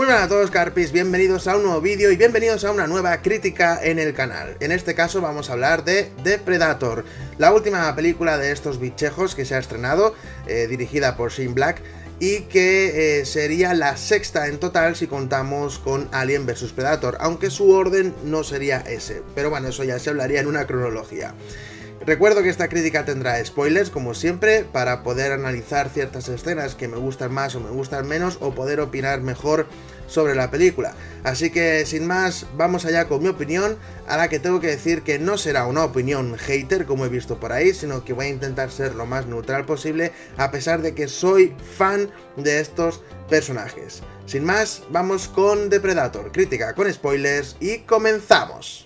Muy buenas a todos, Carpis, bienvenidos a un nuevo vídeo y bienvenidos a una nueva crítica en el canal. En este caso vamos a hablar de The Predator, la última película de estos bichejos que se ha estrenado, dirigida por Shane Black, y que sería la sexta en total si contamos con Alien vs Predator, aunque su orden no sería ese, pero bueno, eso ya se hablaría en una cronología. Recuerdo que esta crítica tendrá spoilers, como siempre, para poder analizar ciertas escenas que me gustan más o me gustan menos, o poder opinar mejor sobre la película. Así que, sin más, vamos allá con mi opinión, a la que tengo que decir que no será una opinión hater, como he visto por ahí, sino que voy a intentar ser lo más neutral posible, a pesar de que soy fan de estos personajes. Sin más, vamos con The Predator, crítica con spoilers, y comenzamos.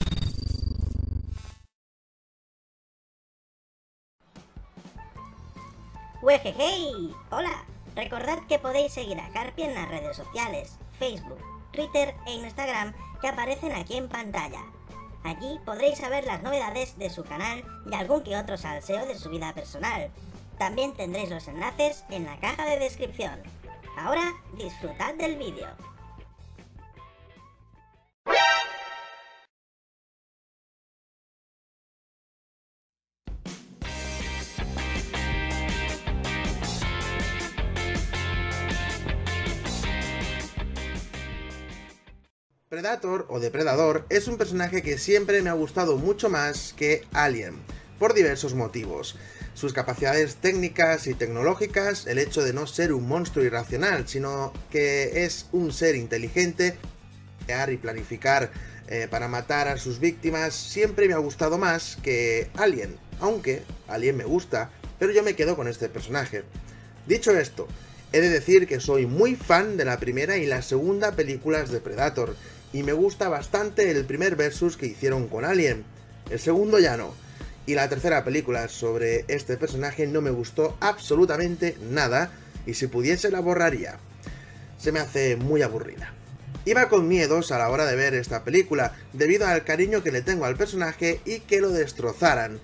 ¡Wejejey! ¡Hola! Recordad que podéis seguir a Carpi en las redes sociales, Facebook, Twitter e Instagram que aparecen aquí en pantalla. Allí podréis saber las novedades de su canal y algún que otro salseo de su vida personal. También tendréis los enlaces en la caja de descripción. Ahora disfrutad del vídeo. Predator o Depredador es un personaje que siempre me ha gustado mucho más que Alien, por diversos motivos. Sus capacidades técnicas y tecnológicas, el hecho de no ser un monstruo irracional, sino que es un ser inteligente, crear y planificar para matar a sus víctimas, siempre me ha gustado más que Alien, aunque Alien me gusta, pero yo me quedo con este personaje. Dicho esto, he de decir que soy muy fan de la primera y la segunda películas de Predator, y me gusta bastante el primer versus que hicieron con Alien, el segundo ya no, y la tercera película sobre este personaje no me gustó absolutamente nada, y si pudiese la borraría. Se me hace muy aburrida. Iba con miedos a la hora de ver esta película, debido al cariño que le tengo al personaje y que lo destrozaran,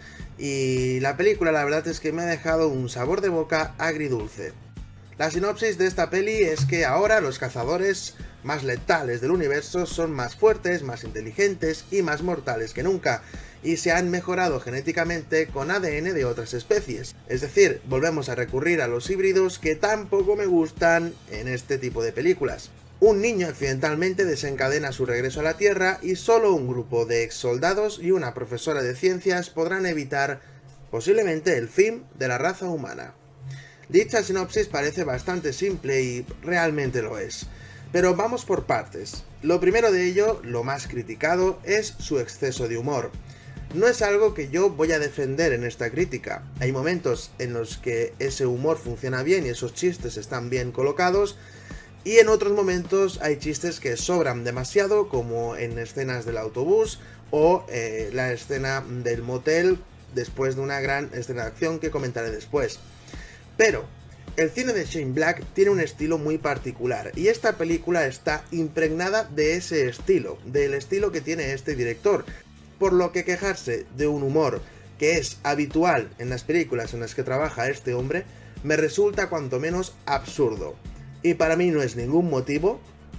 y la película la verdad es que me ha dejado un sabor de boca agridulce. La sinopsis de esta peli es que ahora los cazadores más letales del universo son más fuertes, más inteligentes y más mortales que nunca, y se han mejorado genéticamente con ADN de otras especies. Es decir, volvemos a recurrir a los híbridos que tampoco me gustan en este tipo de películas. Un niño accidentalmente desencadena su regreso a la Tierra y solo un grupo de ex soldados y una profesora de ciencias podrán evitar posiblemente el fin de la raza humana. Dicha sinopsis parece bastante simple y realmente lo es, pero vamos por partes. Lo primero de ello, lo más criticado, es su exceso de humor. No es algo que yo voy a defender en esta crítica. Hay momentos en los que ese humor funciona bien y esos chistes están bien colocados, y en otros momentos hay chistes que sobran demasiado, como en escenas del autobús o la escena del motel después de una gran escena de acción que comentaré después. Pero el cine de Shane Black tiene un estilo muy particular y esta película está impregnada de ese estilo, del estilo que tiene este director, por lo que quejarse de un humor que es habitual en las películas en las que trabaja este hombre me resulta cuanto menos absurdo, y para mí no es ningún motivo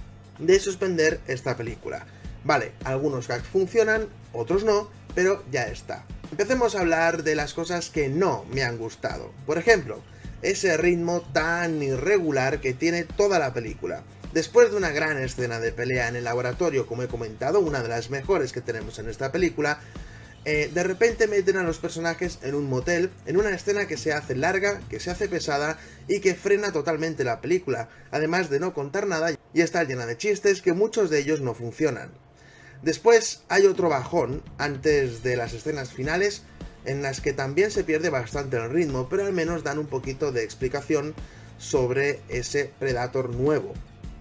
de suspender esta película. Vale, algunos gags funcionan, otros no, pero ya está. Empecemos a hablar de las cosas que no me han gustado. Por ejemplo, ese ritmo tan irregular que tiene toda la película. Después de una gran escena de pelea en el laboratorio, como he comentado, una de las mejores que tenemos en esta película, de repente meten a los personajes en un motel, en una escena que se hace larga, que se hace pesada y que frena totalmente la película, además de no contar nada y está llena de chistes que muchos de ellos no funcionan. Después hay otro bajón antes de las escenas finales, en las que también se pierde bastante el ritmo, pero al menos dan un poquito de explicación sobre ese Predator nuevo.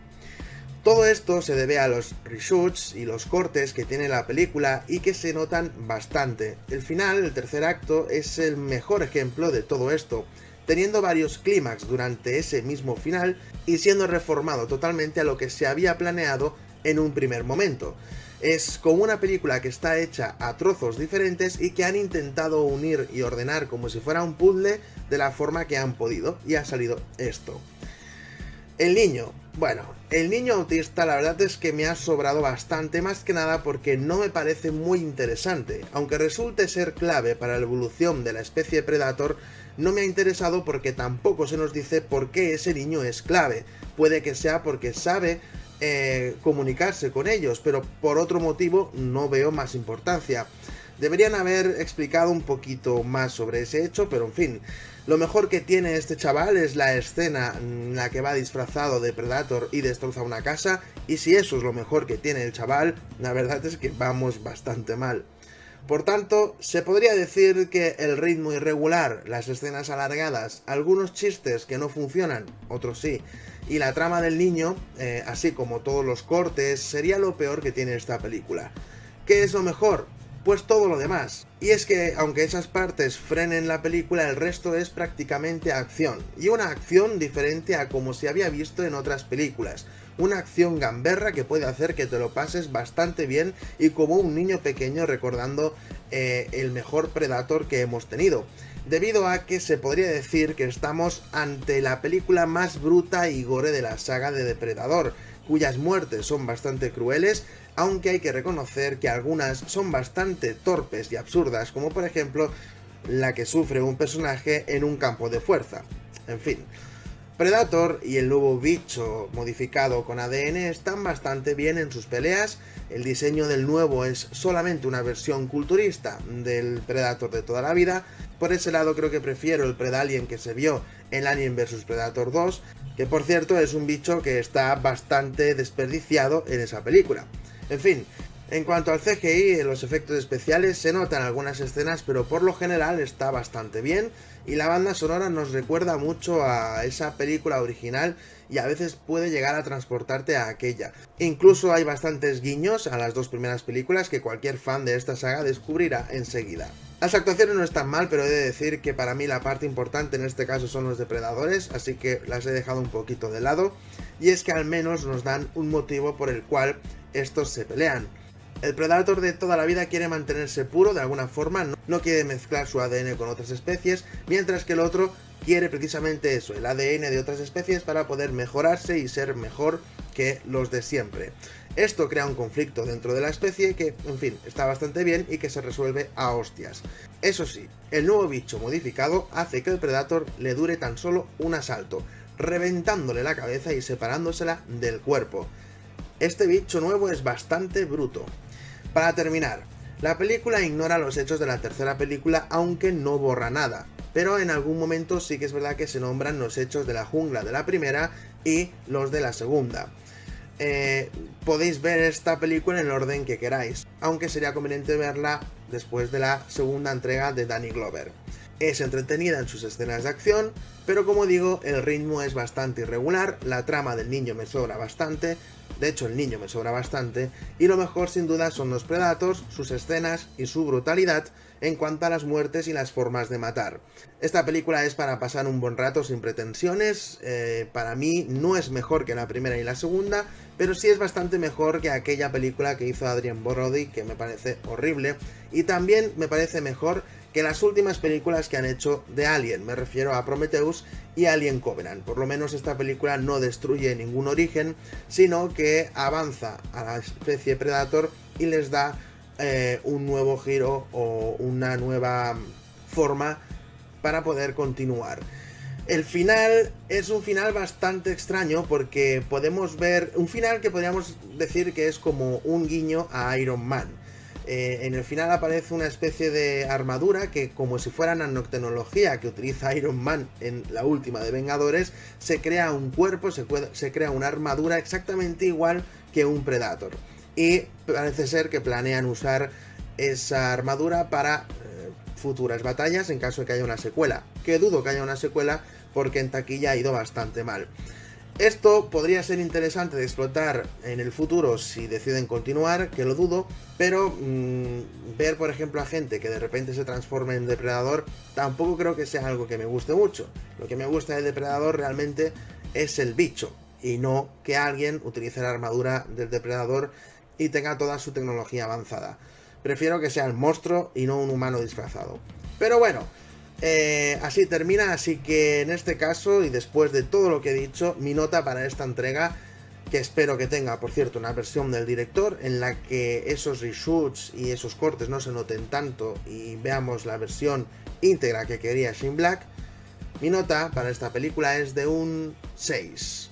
Todo esto se debe a los reshoots y los cortes que tiene la película y que se notan bastante. El final, el tercer acto, es el mejor ejemplo de todo esto, teniendo varios clímax durante ese mismo final y siendo reformado totalmente a lo que se había planeado en un primer momento. Es como una película que está hecha a trozos diferentes y que han intentado unir y ordenar como si fuera un puzzle de la forma que han podido, y ha salido esto. El niño Bueno, el niño autista la verdad es que me ha sobrado bastante, más que nada porque no me parece muy interesante. Aunque resulte ser clave para la evolución de la especie Predator, no me ha interesado porque tampoco se nos dice por qué ese niño es clave. Puede que sea porque sabe comunicarse con ellos, pero por otro motivo no veo más importancia. Deberían haber explicado un poquito más sobre ese hecho, pero en fin. Lo mejor que tiene este chaval es la escena en la que va disfrazado de Predator y destroza una casa, y si eso es lo mejor que tiene el chaval, la verdad es que vamos bastante mal. Por tanto, se podría decir que el ritmo irregular, las escenas alargadas, algunos chistes que no funcionan, otros sí, y la trama del niño, así como todos los cortes, sería lo peor que tiene esta película. ¿Qué es lo mejor? Pues todo lo demás. Y es que, aunque esas partes frenen la película, el resto es prácticamente acción. Y una acción diferente a como se había visto en otras películas. Una acción gamberra que puede hacer que te lo pases bastante bien y como un niño pequeño recordando el mejor Predator que hemos tenido. Debido a que se podría decir que estamos ante la película más bruta y gore de la saga de Depredador, cuyas muertes son bastante crueles, aunque hay que reconocer que algunas son bastante torpes y absurdas, como por ejemplo la que sufre un personaje en un campo de fuerza. En fin, Predator y el nuevo bicho modificado con ADN están bastante bien en sus peleas. El diseño del nuevo es solamente una versión culturista del Predator de toda la vida. Por ese lado creo que prefiero el Predalien que se vio en Alien vs Predator 2, que por cierto es un bicho que está bastante desperdiciado en esa película. En fin, en cuanto al CGI y los efectos especiales se notan algunas escenas, pero por lo general está bastante bien y la banda sonora nos recuerda mucho a esa película original y a veces puede llegar a transportarte a aquella. Incluso hay bastantes guiños a las dos primeras películas que cualquier fan de esta saga descubrirá enseguida. Las actuaciones no están mal, pero he de decir que para mí la parte importante en este caso son los depredadores, así que las he dejado un poquito de lado, y es que al menos nos dan un motivo por el cual estos se pelean. El Predator de toda la vida quiere mantenerse puro de alguna forma, no quiere mezclar su ADN con otras especies, mientras que el otro quiere precisamente eso, el ADN de otras especies para poder mejorarse y ser mejor que los de siempre. Esto crea un conflicto dentro de la especie que, en fin, está bastante bien y que se resuelve a hostias. Eso sí, el nuevo bicho modificado hace que el Predator le dure tan solo un asalto, reventándole la cabeza y separándosela del cuerpo. Este bicho nuevo es bastante bruto. Para terminar, la película ignora los hechos de la tercera película, aunque no borra nada, pero en algún momento sí que es verdad que se nombran los hechos de la jungla de la primera y los de la segunda. Podéis ver esta película en el orden que queráis, aunque sería conveniente verla después de la segunda entrega de Danny Glover. Es entretenida en sus escenas de acción, pero como digo, el ritmo es bastante irregular, la trama del niño me sobra bastante, de hecho el niño me sobra bastante, y lo mejor sin duda son los Predators, sus escenas y su brutalidad en cuanto a las muertes y las formas de matar. Esta película es para pasar un buen rato sin pretensiones, para mí no es mejor que la primera y la segunda, pero sí es bastante mejor que aquella película que hizo Adrien Brody, que me parece horrible, y también me parece mejor que las últimas películas que han hecho de Alien, me refiero a Prometheus y Alien Covenant. Por lo menos esta película no destruye ningún origen, sino que avanza a la especie Predator y les da un nuevo giro o una nueva forma para poder continuar. El final es un final bastante extraño porque podemos ver un final que podríamos decir que es como un guiño a Iron Man. En el final aparece una especie de armadura que, como si fuera nanotecnología que utiliza Iron Man en la última de Vengadores, se crea un cuerpo, se crea una armadura exactamente igual que un Predator. Y parece ser que planean usar esa armadura para futuras batallas en caso de que haya una secuela. Que dudo que haya una secuela porque en taquilla ha ido bastante mal. Esto podría ser interesante de explotar en el futuro si deciden continuar, que lo dudo, pero ver por ejemplo a gente que de repente se transforme en depredador tampoco creo que sea algo que me guste mucho. Lo que me gusta del depredador realmente es el bicho y no que alguien utilice la armadura del depredador y tenga toda su tecnología avanzada. Prefiero que sea el monstruo y no un humano disfrazado. Pero bueno, Así termina, así que en este caso, y después de todo lo que he dicho, mi nota para esta entrega, que espero que tenga, por cierto, una versión del director en la que esos reshoots y esos cortes no se noten tanto y veamos la versión íntegra que quería Shane Black, mi nota para esta película es de un 6.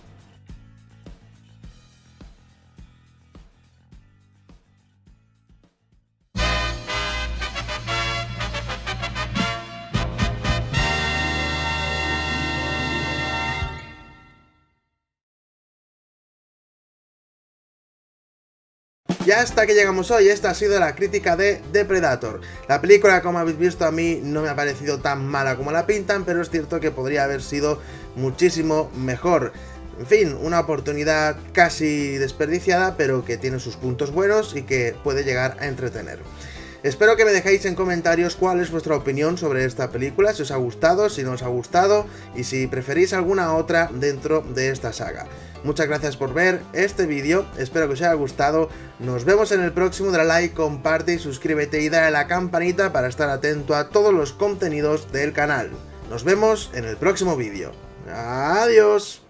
Y hasta aquí llegamos hoy, esta ha sido la crítica de The Predator. La película, como habéis visto, a mí no me ha parecido tan mala como la pintan, pero es cierto que podría haber sido muchísimo mejor. En fin, una oportunidad casi desperdiciada, pero que tiene sus puntos buenos y que puede llegar a entretener. Espero que me dejéis en comentarios cuál es vuestra opinión sobre esta película, si os ha gustado, si no os ha gustado y si preferís alguna otra dentro de esta saga. Muchas gracias por ver este vídeo, espero que os haya gustado, nos vemos en el próximo, dale like, comparte y suscríbete y dale a la campanita para estar atento a todos los contenidos del canal. Nos vemos en el próximo vídeo. ¡Adiós!